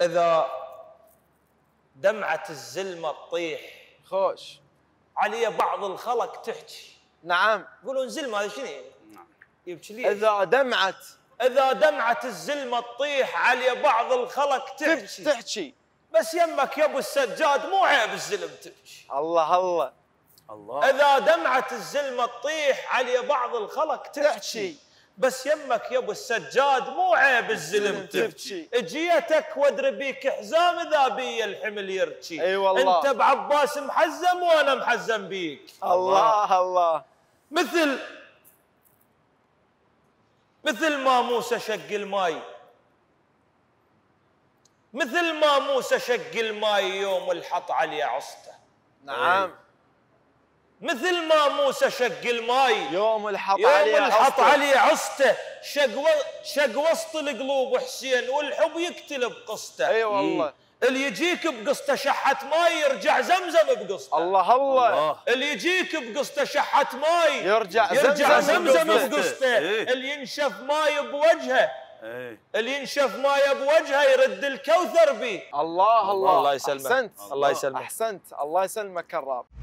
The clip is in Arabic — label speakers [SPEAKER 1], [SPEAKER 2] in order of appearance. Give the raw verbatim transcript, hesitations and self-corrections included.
[SPEAKER 1] إذا دمعة الزلمة تطيح
[SPEAKER 2] خوش
[SPEAKER 1] علي بعض الخلق تحكي.
[SPEAKER 2] نعم.
[SPEAKER 1] يقولون زلمة هذا شنو؟
[SPEAKER 3] نعم.
[SPEAKER 1] يبكي ليش؟
[SPEAKER 2] إذا دمعت
[SPEAKER 1] إذا دمعة الزلمة تطيح علي بعض الخلق تحكي.
[SPEAKER 2] تحكي
[SPEAKER 1] بس يمك يا ابو السجاد مو عيب الزلم تبكي.
[SPEAKER 2] الله الله
[SPEAKER 3] الله.
[SPEAKER 1] إذا دمعة الزلمة تطيح علي بعض الخلق تحكي. بس يمك يا ابو السجاد مو عيب الزلم تبكي. جيتك وادري بيك حزام اذا بي الحمل يركي.
[SPEAKER 2] اي والله.
[SPEAKER 1] انت بعباس محزم وانا محزم بيك.
[SPEAKER 2] الله الله.
[SPEAKER 1] مثل مثل ما موسى شق الماي، مثل ما موسى شق الماي يوم الحط عليه عصته.
[SPEAKER 2] نعم.
[SPEAKER 1] مثل ما موسى شق الماي
[SPEAKER 2] يوم الحط
[SPEAKER 1] يوم
[SPEAKER 2] عليه
[SPEAKER 1] الحط عليه عصته. شق و... شق وسط القلوب حسين والحب يقتل بقصته.
[SPEAKER 2] اي والله.
[SPEAKER 1] اللي يجيك بقصته شحة ماي يرجع زمزم بقصته.
[SPEAKER 2] الله الله.
[SPEAKER 1] اللي يجيك بقصته شحة ماي
[SPEAKER 2] يرجع,
[SPEAKER 1] يرجع
[SPEAKER 2] زمزم,
[SPEAKER 1] زمزم بقصته. اللي ينشف ماي بوجهه اللي ينشف ماي بوجهه يرد الكوثر بيه.
[SPEAKER 2] الله الله.
[SPEAKER 1] الله يسلمك.
[SPEAKER 2] احسنت.
[SPEAKER 1] الله يسلمك.
[SPEAKER 2] احسنت. الله يسلمك كرار.